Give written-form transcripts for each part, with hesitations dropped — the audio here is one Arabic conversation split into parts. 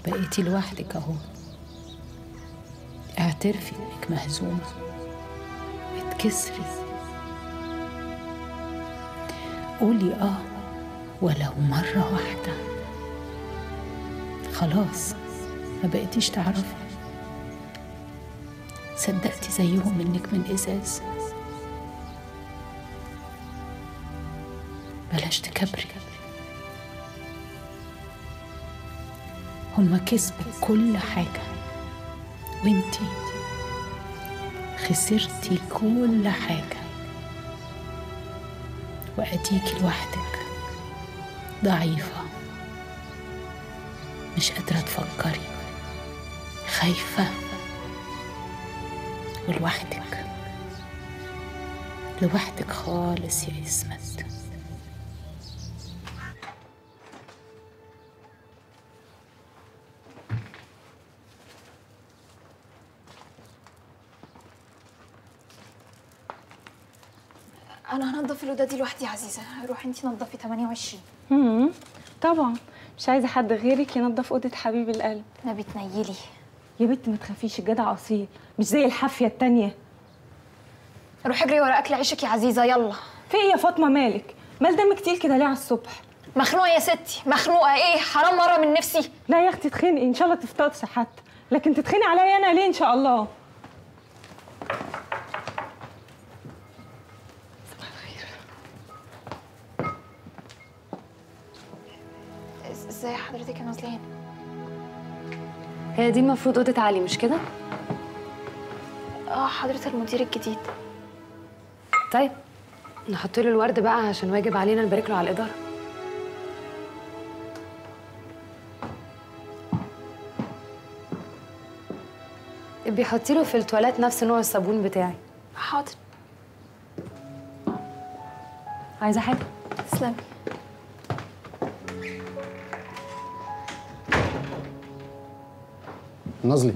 بقيتي لوحدك اهو. اعترفي انك مهزومة، اتكسري، قولي ولو مرة واحدة. خلاص ما بقيتيش تعرفي، صدقتي زيهم انك من ازاز. بلاش تكبري، هما كسبوا كل حاجة وانتي خسرتي كل حاجة، وأديكي لوحدك ضعيفة، مش قادرة تفكري، خايفة ولوحدك، لوحدك خالص يا إسمت. أنا هنضف الأوضة دي لوحدي يا عزيزة، روحي انتي نضفي 28. طبعا مش عايزة حد غيرك ينضف أوضة حبيب القلب. ما بتنيلي يا بنت ما تخافيش، الجدع أصيل مش زي الحافية التانية. روحي اجري ورا أكل عيشك يا عزيزة، يلا. في إيه يا فاطمة مالك؟ مال دمك تقيل كده ليه على الصبح؟ مخنوقة يا ستي، مخنوقة. إيه حرام مرة من نفسي؟ لا يا أختي اتخنقي إن شاء الله تفتقصي حتى، لكن تتخني عليا أنا ليه إن شاء الله؟ ازاي حضرتك يا نازلين؟ هي دي المفروض اوضه علي مش كده؟ حضرة المدير الجديد. طيب نحط له الورد بقى عشان واجب علينا نبارك له على الاداره. بيحطي له في التواليت نفس نوع الصابون بتاعي. حاضر. عايزه حاجه؟ تسلمي. نازلي،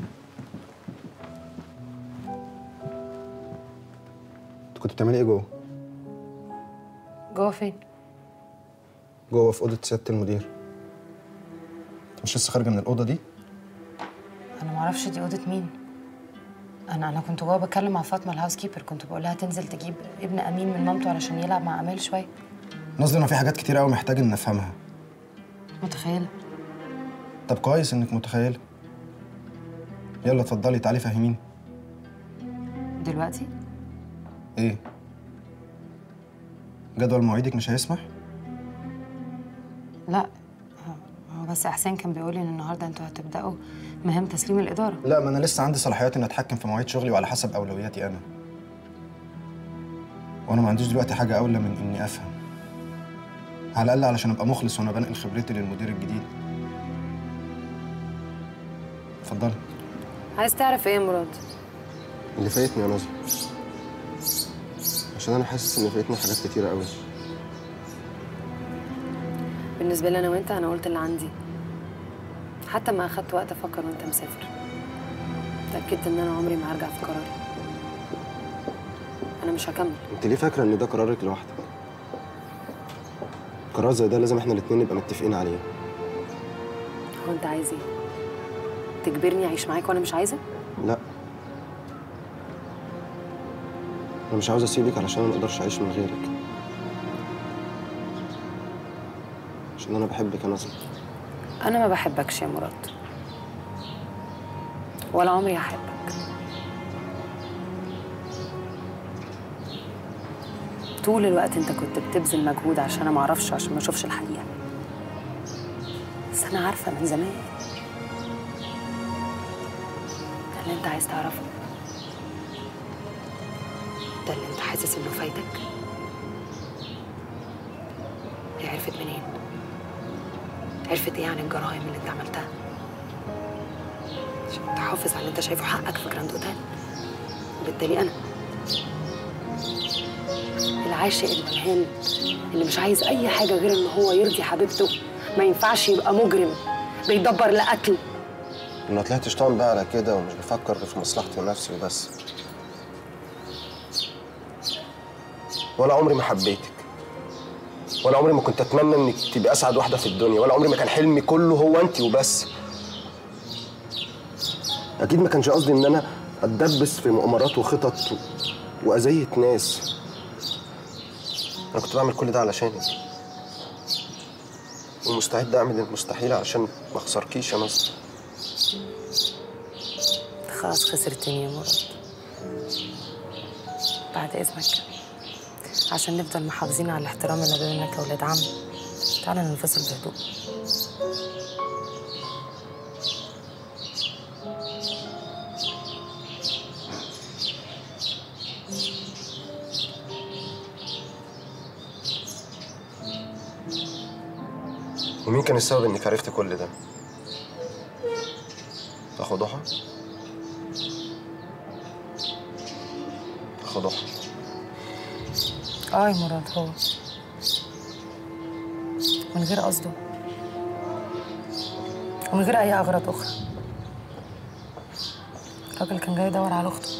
انت كنت بتعملي ايه جوه؟ جوه فين؟ جوه في اوضه سياده المدير. انت مش لسه خارجه من الاوضه دي؟ انا معرفش دي اوضه مين. انا كنت جوه بتكلم مع فاطمه الهاوس كيبر، كنت بقول لها تنزل تجيب ابن امين من مامته علشان يلعب مع امال شويه. نازلي، انا في حاجات كتير قوي محتاج ان افهمها. متخيله. طب كويس انك متخيله. يلا اتفضلي تعالي فهميني. دلوقتي؟ ايه؟ جدول مواعيدك مش هيسمح؟ لا، هو بس احسان كان بيقول لي ان النهارده انتوا هتبداوا مهام تسليم الاداره. لا، ما انا لسه عندي صلاحيات اني اتحكم في مواعيد شغلي وعلى حسب اولوياتي انا. وانا ما عنديش دلوقتي حاجه اولى من اني افهم، على الاقل علشان ابقى مخلص وانا بنقل خبرتي للمدير الجديد. اتفضلي. عايز تعرف ايه يا مراد؟ اللي فايتني يا نازل، عشان انا حاسس ان فايتني حاجات كتيره قوي. بالنسبه لي انا وانت، انا قلت اللي عندي، حتى ما اخدت وقت افكر وانت مسافر. اتاكدت ان انا عمري ما هرجع في قراري. انا مش هكمل. انت ليه فاكره ان ده قرارك لوحدك؟ قرار زي ده لازم احنا الاتنين نبقى متفقين عليه. هو انت عايز ايه؟ تجبرني اعيش معاك وانا مش عايزه؟ لا، انا مش عاوز اسيبك علشان ما اقدرش اعيش من غيرك، عشان انا بحبك يا نازل. انا ما بحبكش يا مراد، ولا عمري هحبك. طول الوقت انت كنت بتبذل مجهود عشان انا ما اعرفش، عشان ما اشوفش الحقيقه، بس انا عارفه من زمان. ده اللي انت عايز تعرفه، ده اللي انت حاسس انه فايتك. هي عرفت منين؟ عرفت ايه عن الجرائم اللي انت عملتها؟ عشان تحافظ على اللي انت شايفه حقك في جراند اوتيل. وبالتالي انا العاشق الملهان اللي مش عايز اي حاجه غير ان هو يرضي حبيبته، ما ينفعش يبقى مجرم بيدبر لقتل. ما طلعتش طعم بقى على كده ومش بفكر في مصلحتي ونفسي وبس. ولا عمري ما حبيتك، ولا عمري ما كنت اتمنى انك تبقي اسعد واحده في الدنيا، ولا عمري ما كان حلمي كله هو انت وبس. اكيد ما كانش قصدي ان انا اتدبس في مؤامرات وخطط واذيه ناس. انا كنت بعمل كل ده علشانك، ومستعد اعمل المستحيل علشان ما اخسركيش يا نصر. خلاص خسرتني يا مراد. بعد اذنك، عشان نفضل محافظين على الاحترام اللي بيننا كولاد عم، تعالى ننفصل بهدوء. ومين كان السبب انك عرفت كل ده؟ اخو ضحى؟ اخو ضحى. يا مراد، هو من غير قصده ومن غير اي اغراض اخرى. الراجل كان جاي يدور على اخته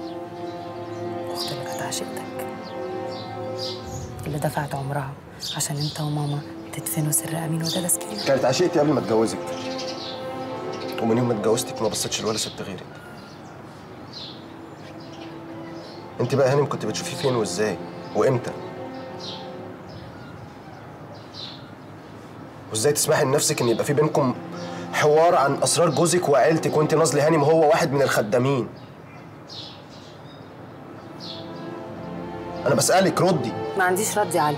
اللي كانت عشيقتك، اللي دفعت عمرها عشان انت وماما تدفنوا سر امين وده سكينه. كانت عشيقتي قبل ما اتجوزك، ومن يوم ما اتجوزتك ما بصيتش لولا ست غيرك. انت بقى هانم كنت بتشوفيه فين وازاي وامتى؟ وازاي تسمحي لنفسك ان يبقى في بينكم حوار عن اسرار جوزك وعيلتك وانت نازله هانم وهو واحد من الخدامين؟ انا بسألك ردي. ما عنديش رد يا علي.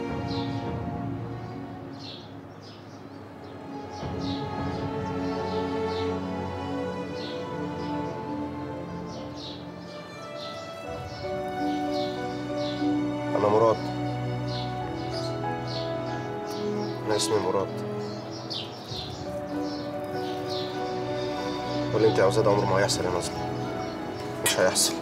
أنا مراد. أنا اسمي مراد. واللي أنت عاوزاه ده عمره ما هيحصل يا نظر. مش هيحصل.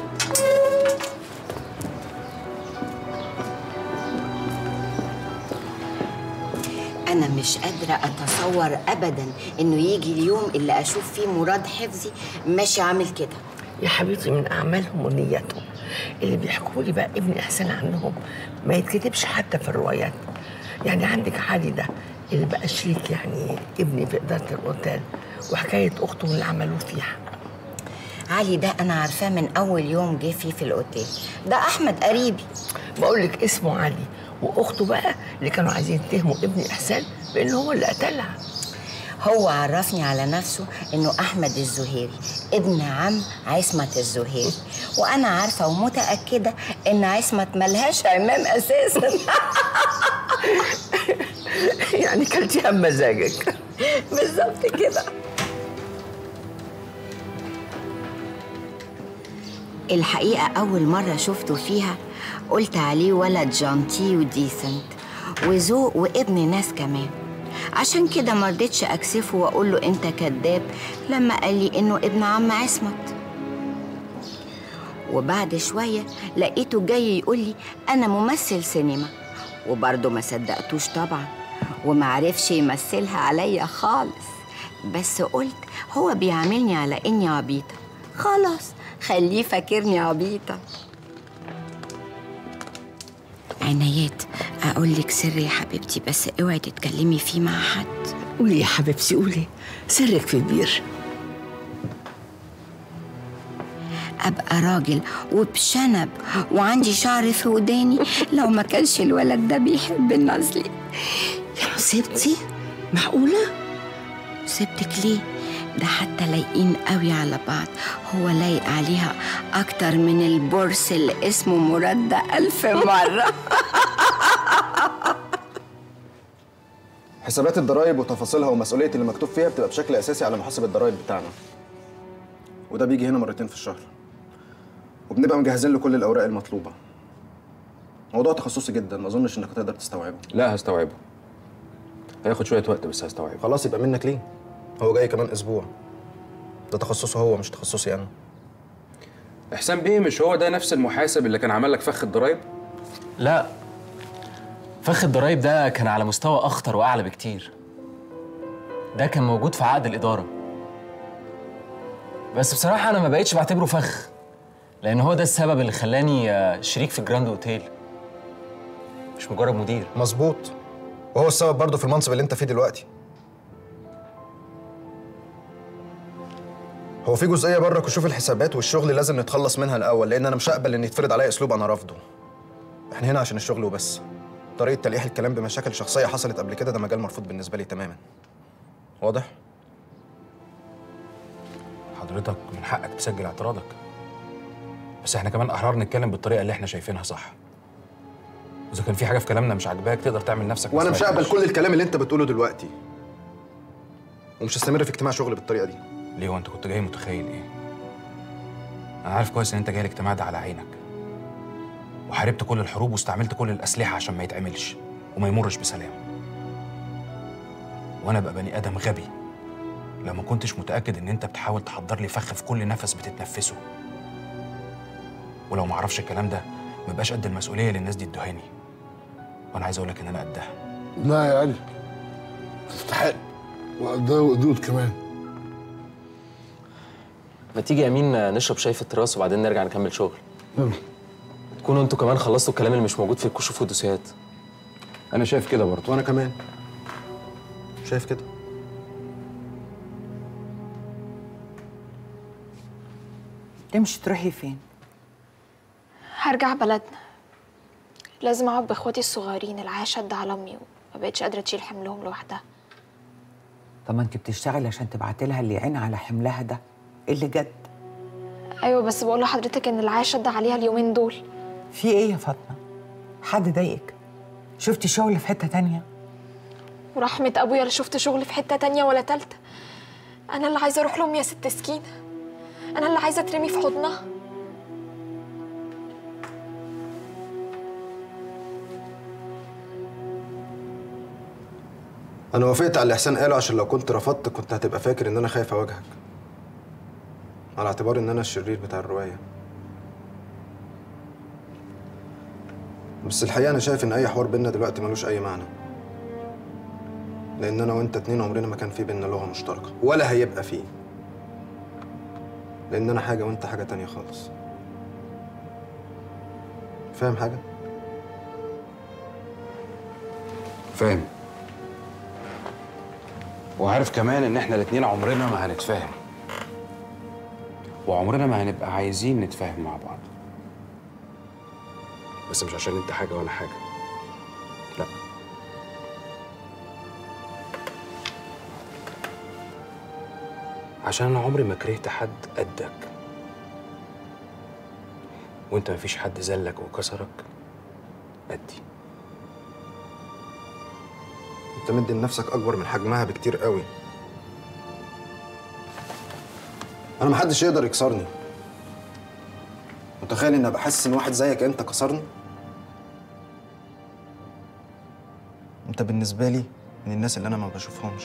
أنا مش قادرة أتصور أبداً إنه يجي اليوم اللي أشوف فيه مراد حفظي ماشي عامل كده. يا حبيبتي من أعمالهم ونياتهم اللي بيحكوا لي بقى ابن إحسان عنهم ما يتكتبش حتى في الروايات. يعني عندك علي ده اللي بقى شريك يعني ابني في إدارة الأوتيل، وحكاية أخته اللي عملوه فيها. علي ده أنا عارفاه من أول يوم جه فيه في الأوتيل، ده أحمد قريبي. بقول لك اسمه علي، وأخته بقى اللي كانوا عايزين يتهموا ابن إحسان بأنه هو اللي قتلها. هو عرفني على نفسه إنه أحمد الزهيري ابن عم عصمت الزهيري، وأنا عارفة ومتأكدة إن عصمت ملهاش عمام أساساً. يعني كلتيها بمزاجك. بالظبط كده. الحقيقة أول مرة شفته فيها قلت عليه ولد جانتي وديسنت وذوق وابن ناس كمان، عشان كده ما رضيتش أكسفه وأقول له أنت كذاب لما قال لي إنه ابن عم عصمت. وبعد شوية لقيته جاي يقول لي أنا ممثل سينما، وبرضه ما صدقتوش طبعا، ومعرفش يمثلها عليا خالص، بس قلت هو بيعاملني على إني عبيطة، خلاص خليه فاكرني عبيطة. عنايات، أقول لك سر يا حبيبتي، بس اوعي تتكلمي فيه مع حد. قولي يا حبيبتي قولي، سرك في البير. أبقى راجل وبشنب وعندي شعر في وداني لو ما كانش الولد ده بيحب النازلي. يا سبتي؟ معقولة؟ سبتك ليه؟ ده حتى لايقين قوي على بعض، هو لايق عليها أكتر من البورس اللي اسمه مراد ده 1000 مرة. حسابات الضرايب وتفاصيلها ومسؤولية اللي مكتوب فيها بتبقى بشكل أساسي على محاسب الضرايب بتاعنا، وده بيجي هنا مرتين في الشهر، وبنبقى مجهزين له كل الأوراق المطلوبة. موضوع تخصصي جدا، ما أظنش إنك هتقدر تستوعبه. لا هستوعبه، هياخد شوية وقت بس هستوعبه. خلاص يبقى منك ليه؟ هو جاي كمان أسبوع، ده تخصصه هو مش تخصصي أنا. إحسان بيه مش هو ده نفس المحاسب اللي كان عمل لك فخ الضرايب؟ لا، فخ الضرايب ده كان على مستوى أخطر وأعلى بكتير. ده كان موجود في عقد الإدارة، بس بصراحة أنا ما بقيتش بعتبره فخ، لأن هو ده السبب اللي خلاني شريك في جراند أوتيل، مش مجرد مدير. مظبوط، وهو السبب برضه في المنصب اللي أنت فيه دلوقتي. هو في جزئيه بره كشوف الحسابات والشغل لازم نتخلص منها الاول، لان انا مش هقبل ان يتفرض عليا اسلوب انا رافضه. احنا هنا عشان الشغل وبس. طريقه تلقيح الكلام بمشاكل شخصيه حصلت قبل كده ده مجال مرفوض بالنسبه لي تماما. واضح؟ حضرتك من حقك تسجل اعتراضك، بس احنا كمان احرار نتكلم بالطريقه اللي احنا شايفينها صح. واذا كان في حاجه في كلامنا مش عاجباك تقدر تعمل نفسك. وانا مش هقبل كل الكلام اللي انت بتقوله دلوقتي، ومش هستمر في اجتماع شغل بالطريقه دي. ليه؟ وانت كنت جاي متخيل ايه؟ انا عارف كويس ان انت جاي الاجتماع ده على عينك، وحاربت كل الحروب واستعملت كل الاسلحه عشان ما يتعملش وما يمرش بسلام. وانا بقى بني ادم غبي لو ما كنتش متاكد ان انت بتحاول تحضر لي فخ في كل نفس بتتنفسه، ولو ما اعرفش الكلام ده ما بقاش قد المسؤوليه اللي الناس دي ادوهاني. وانا عايز اقول لك ان انا قدها. لا يا علي، تستحق وقدها وقدود كمان. ما تيجي يا امين نشرب شاي في التراس وبعدين نرجع نكمل شغل. يلا. تكونوا انتوا كمان خلصتوا الكلام اللي مش موجود في الكشوف والدوسيات. انا شايف كده برضه. وانا كمان شايف كده. تمشي تروحي فين؟ هرجع بلدنا. لازم اقعد باخواتي الصغيرين، العيا شد على امي وما بقتش قادره تشيل حملهم لوحدها. طب ما انت بتشتغلي عشان تبعتي لها اللي يعين على حملها ده اللي جد. ايوه بس بقول لحضرتك ان العيا شد عليها اليومين دول. في ايه يا فاطمه؟ حد ضايقك؟ شفتي شغل في حته تانية؟ ورحمه ابويا لا شفت شغل في حته تانية ولا تالتة. انا اللي عايزه اروح لامي يا ست سكينه، انا اللي عايزه اترمي في حضنها. انا وافقت على اللي حسين قاله عشان لو كنت رفضت كنت هتبقى فاكر ان انا خايف اواجهك، على اعتبار ان انا الشرير بتاع الروايه. بس الحقيقه انا شايف ان اي حوار بينا دلوقتي ملوش اي معنى، لان انا وانت اتنين عمرنا ما كان في بينا لغه مشتركه ولا هيبقى فيه، لان انا حاجه وانت حاجه تانية خالص. فاهم حاجه؟ فاهم، وعارف كمان ان احنا الاتنين عمرنا ما هنتفاهم، وعمرنا ما هنبقى عايزين نتفاهم مع بعض. بس مش عشان انت حاجه وانا حاجه، لا. عشان انا عمري ما كرهت حد قدك، وانت مفيش حد ذلك وكسرك قدي. انت مدي لنفسك اكبر من حجمها بكتير قوي. انا محدش يقدر يكسرني. متخيل اني ابقى حاسس ان واحد زيك انت كسرني؟ انت بالنسبه لي من الناس اللي انا ما بشوفهمش.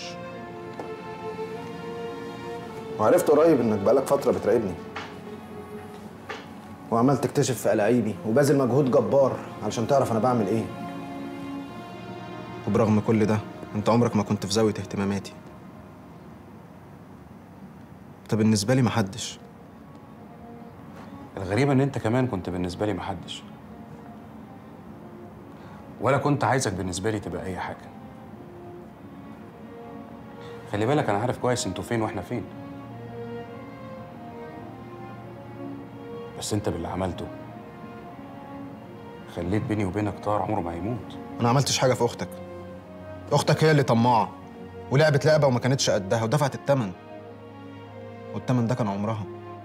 وعرفت قريب انك بقالك فتره بتراقبني وعمال تكتشف في ألاعيبي وباذل مجهود جبار علشان تعرف انا بعمل ايه. وبرغم كل ده انت عمرك ما كنت في زاويه اهتماماتي. انت بالنسبه لي محدش. الغريبة ان انت كمان كنت بالنسبة لي محدش، ولا كنت عايزك بالنسبة لي تبقى اي حاجة. خلي بالك انا عارف كويس انتوا فين واحنا فين، بس انت باللي عملته خليت بيني وبينك طار عمره ما هيموت. انا عملتش حاجه في اختك. اختك هي اللي طماعه ولعبت لعبه وما كانتش قدها ودفعت الثمن، والثمن ده كان عمرها.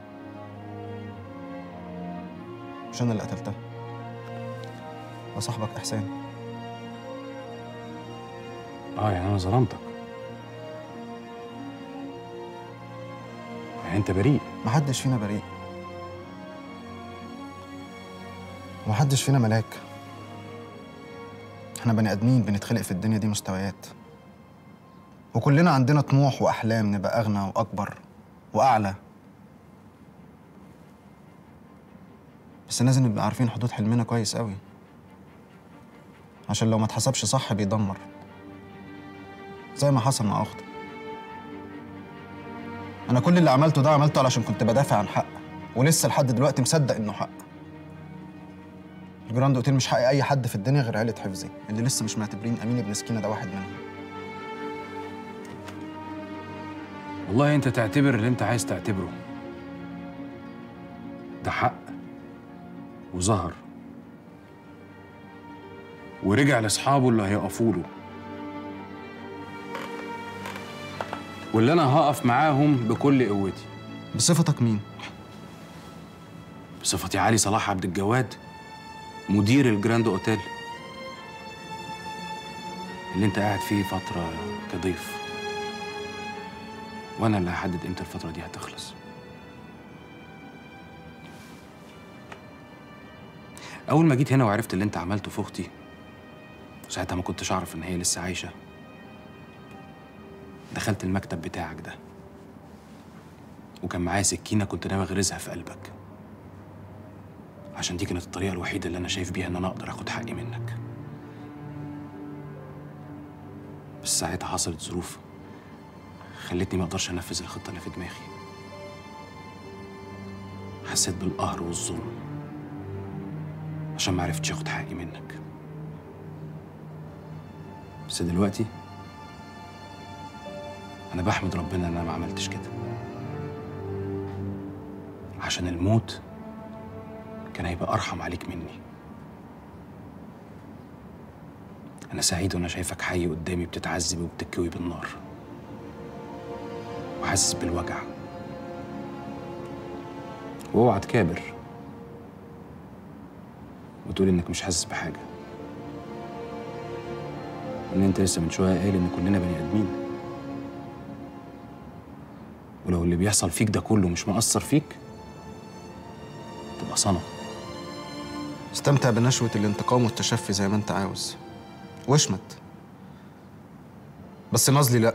مش انا اللي قتلتها، ده صاحبك احسان. يعني انا ظلمتك، يعني انت بريء. محدش فينا بريء، ومحدش فينا ملاك. احنا بني ادمين بنتخلق في الدنيا دي مستويات، وكلنا عندنا طموح واحلام نبقى اغنى واكبر واعلى. بس لازم نبقى عارفين حدود حلمنا كويس قوي، عشان لو ما اتحسبش صح بيدمر، زي ما حصل مع اختي. انا كل اللي عملته ده عملته علشان كنت بدافع عن حق، ولسه لحد دلوقتي مصدق انه حق. الجراند اوتيل مش حق اي حد في الدنيا غير عيله حفظي، اللي لسه مش معتبرين امين ابن سكينه ده واحد منهم. والله انت تعتبر اللي انت عايز تعتبره. ده حق وظهر ورجع لاصحابه اللي هيقفوا له، واللي انا هقف معاهم بكل قوتي. بصفتك مين؟ بصفتي علي صلاح عبد الجواد، مدير الجراند اوتيل اللي انت قاعد فيه فترة كضيف، وانا اللي هحدد امتى الفترة دي هتخلص. اول ما جيت هنا وعرفت اللي انت عملته في اختي، ساعتها ما كنتش اعرف ان هي لسه عايشة، دخلت المكتب بتاعك ده وكان معايا سكينة كنت ناوي اغرزها في قلبك، عشان دي كانت الطريقة الوحيدة اللي انا شايف بيها ان انا اقدر اخد حقي منك. بس ساعتها حصلت ظروف خلتني ما اقدرش انفذ الخطة اللي في دماغي. حسيت بالقهر والظلم عشان ما عرفتش اخد حقي منك. بس دلوقتي انا بحمد ربنا ان انا ما عملتش كده، عشان الموت كان هيبقى ارحم عليك مني. انا سعيد وانا شايفك حي قدامي بتتعذب وبتكوي بالنار وحاسس بالوجع. واوعى تكابر وتقول انك مش حاسس بحاجه، ان انت لسه من شويه قايل ان كلنا بني ادمين، ولو اللي بيحصل فيك ده كله مش مأثر فيك تبقى صنم. استمتع بنشوة الانتقام والتشفي زي ما انت عاوز واشمت، بس نازلي لأ.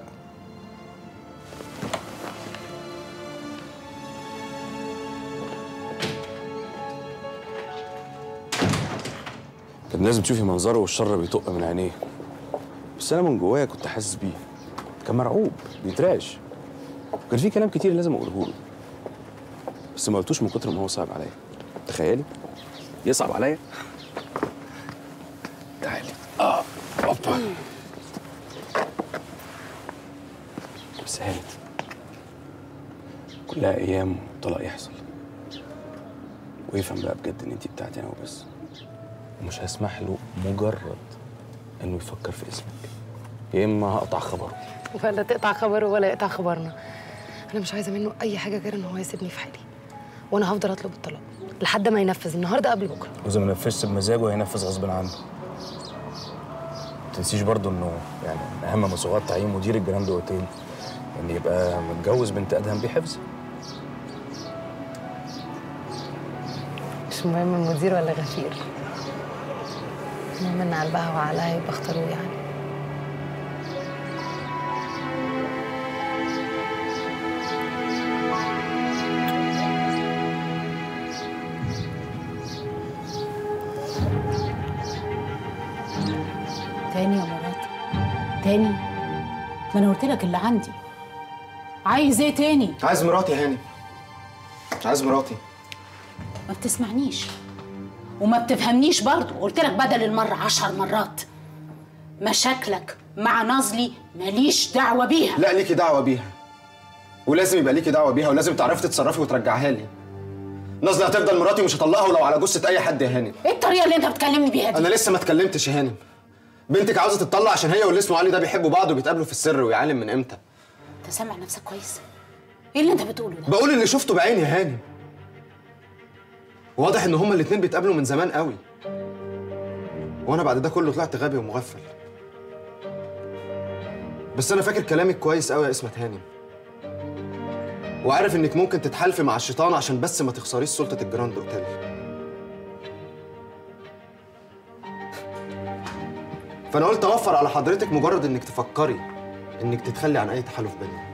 كان لازم تشوفي منظره والشر بيطق من عينيه، بس انا من جوايا كنت حاسس بيه. كان مرعوب بيترعش، وكان في كلام كتير لازم اقوله له، بس ما قلتوش من كتر ما هو صعب عليا. تخيلي يصعب عليا. تعالي. اوبا. بس هانت، كلها ايام وطلاق يحصل، ويفهم بقى بجد ان انتي بتاعتي انا وبس، ومش هسمح له مجرد انه يفكر في اسمك، يا اما هقطع خبره. ولا تقطع خبره ولا يقطع خبرنا. انا مش عايزه منه اي حاجه غير ان هو يسيبني في حالي، وانا هفضل اطلب الطلاق لحد ما ينفذ النهارده قبل بكره. واذا ما نفذش بمزاجه هينفذ غصب عنه. ما تنسيش برضه انه يعني من اهم مسؤوليات تعيين مدير الجراند اوتيل ان يبقى متجوز بنت ادهم بيه حفظ. مش مهم مدير ولا غفير، المهم ان قلبها وعقلها يبقى اختاروه يعني. تاني يا مراتي تاني؟ ما انا قلت لك اللي عندي. عايز ايه تاني؟ عايز مراتي يا هاني، عايز مراتي. ما بتسمعنيش وما بتفهمنيش برضه. قلت لك بدل المرة 10 مرات. مشاكلك مع نازلي ماليش دعوة بيها. لا ليكي دعوة بيها، ولازم يبقى ليكي دعوة بيها، ولازم تعرفي تتصرفي وترجعها لي. نازلي هتفضل مراتي ومش هطلقها ولو على جثة أي حد يا هانم. ايه الطريقة اللي أنت بتكلمني بيها دي؟ أنا لسه ما اتكلمتش يا هانم. بنتك عاوزة تتطلق عشان هي واللي اسمه علي ده بيحبوا بعض وبيتقابلوا في السر، ويعلم من إمتى؟ أنت سامع نفسك كويس؟ إيه اللي أنت بتقوله ده؟ بقول اللي شفته بعيني يا هانم. واضح إن هما الاتنين بيتقابلوا من زمان قوي، وأنا بعد ده كله طلعت غبي ومغفل. بس أنا فاكر كلامك كويس قوي يا اسمت هانم، وعارف إنك ممكن تتحالفي مع الشيطان عشان بس ما تخسريش سلطة الجراند أوتيل. فأنا قلت أوفر على حضرتك مجرد إنك تفكري إنك تتخلي عن أي تحالف بيننا،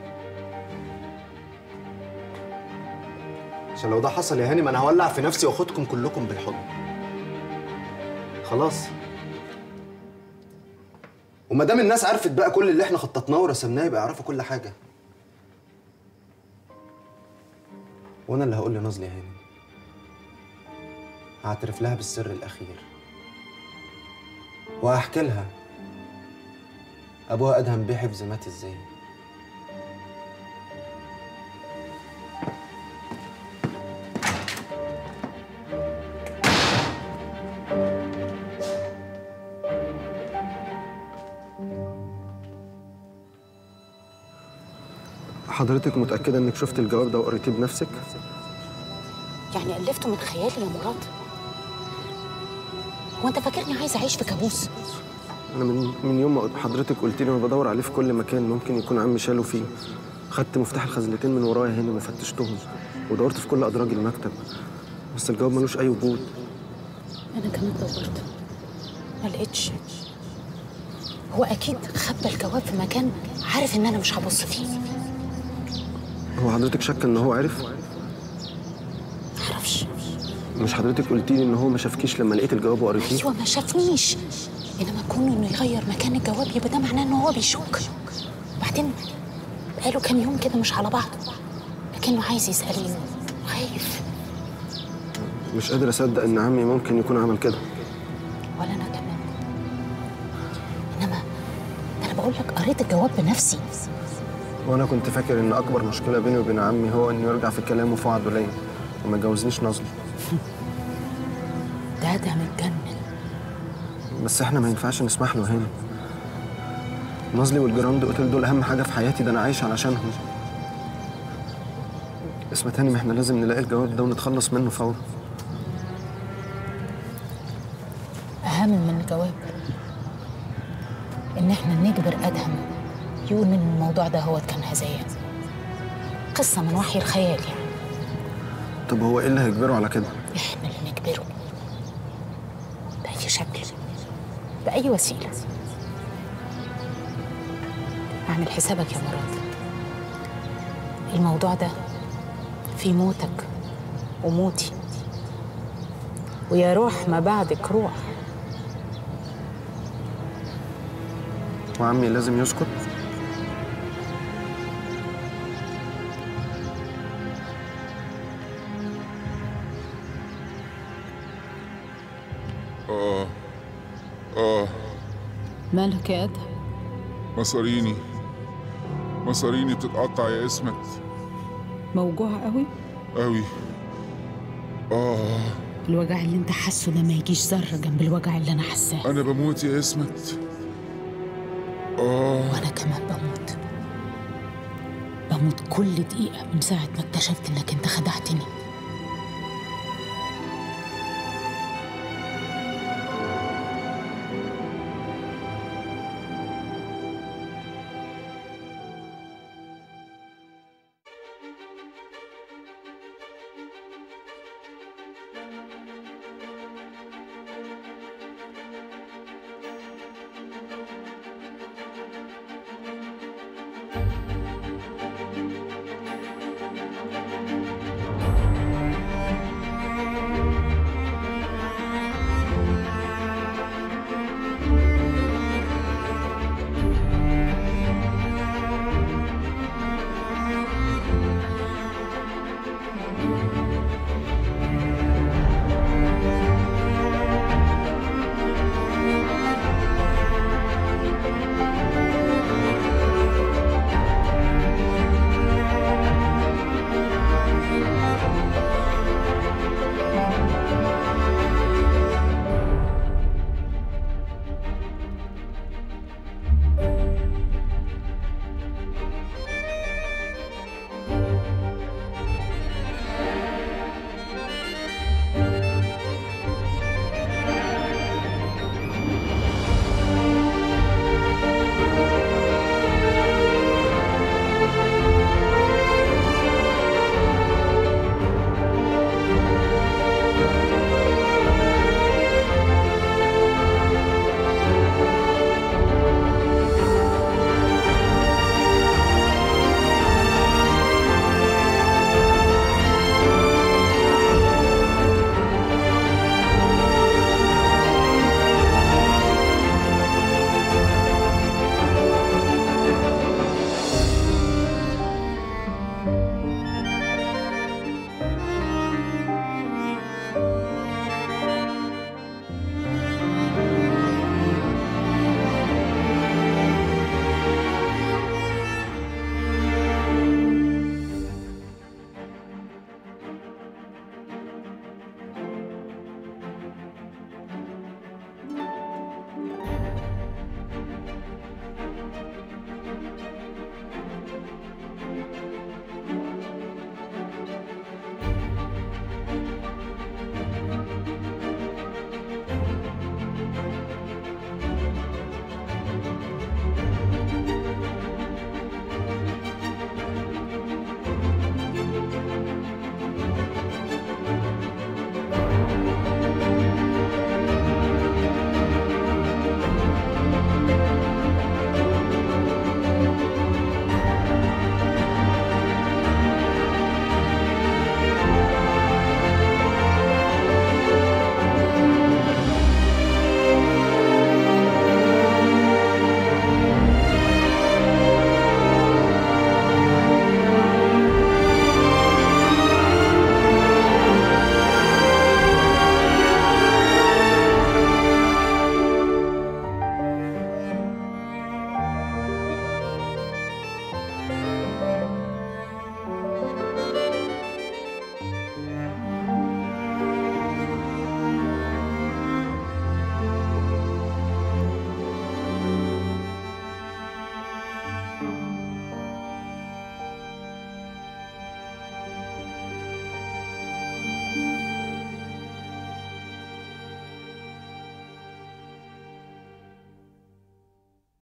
عشان لو ده حصل يا هانم أنا هولع في نفسي وآخدكم كلكم بالحضن. خلاص. وما دام الناس عرفت بقى كل اللي إحنا خططناه ورسمناه يبقى يعرفوا كل حاجة. وأنا اللي هقول لنازلي يا هانم، هعترف لها بالسر الأخير، وهحكي لها أبوها أدهم بيه حفظ مات إزاي، حضرتك متأكدة إنك شفت الجواب ده وقريتيه بنفسك؟ يعني ألفته من خيالي يا مراد؟ هو أنت فاكرني عايزة أعيش في كابوس؟ أنا من يوم ما حضرتك قلت لي أنا بدور عليه في كل مكان ممكن يكون عمي شاله فيه. خدت مفتاح الخزنتين من ورايا هنا وفتشتهم ودورت في كل أدراج المكتب، بس الجواب ملوش أي وجود. أنا كمان دورت ما لقيتش. هو أكيد خبى الجواب في مكان عارف إن أنا مش هبص فيه. هو حضرتك شاكة إن هو عرف؟ معرفش. مش حضرتك قلتي لي إن هو ما شافكيش لما لقيت الجواب وقريتيه؟ أيوة ما شافنيش، إنما كونه إنه يغير مكان الجواب يبقى ده معناه إن هو بيشك. وبعدين بقاله كام يوم كده مش على بعضه، لكنه عايز يسألني خايف. مش قادر أصدق إن عمي ممكن يكون عمل كده. ولا أنا كمان. إنما أنا بقول لك قريت الجواب بنفسي. وأنا كنت فاكر إن أكبر مشكلة بيني وبين عمي هو إنه يرجع في كلامه في وعده ليا وما يجوزنيش نظلي. ده متجنن. بس إحنا ما ينفعش نسمح له هنا. نظلي والجراند اوتيل دول أهم حاجة في حياتي، ده أنا عايش علشانهم. اسمع تاني، ما إحنا لازم نلاقي الجواب ده ونتخلص منه فورا. أهم من الجواب إن إحنا نجبر أدهم يقول إن الموضوع ده هو كان هزايا، قصة من وحي الخيال يعني. طب هو إيه اللي هيجبره على كده؟ إحنا اللي نجبره بأي شكل، بأي وسيلة. اعمل حسابك يا مراد، الموضوع ده في موتك وموتي، ويا روح ما بعدك روح. وعمي لازم يسكت؟ مالك يا أدهم؟ مصاريني بتتقطع يا اسمت. موجوع قوي؟ قوي. الوجع اللي انت حاسه ده ما يجيش ذره جنب الوجع اللي انا حاساه. انا بموت يا اسمت. وانا كمان بموت كل دقيقه من ساعه ما اكتشفت انك انت خدعتني.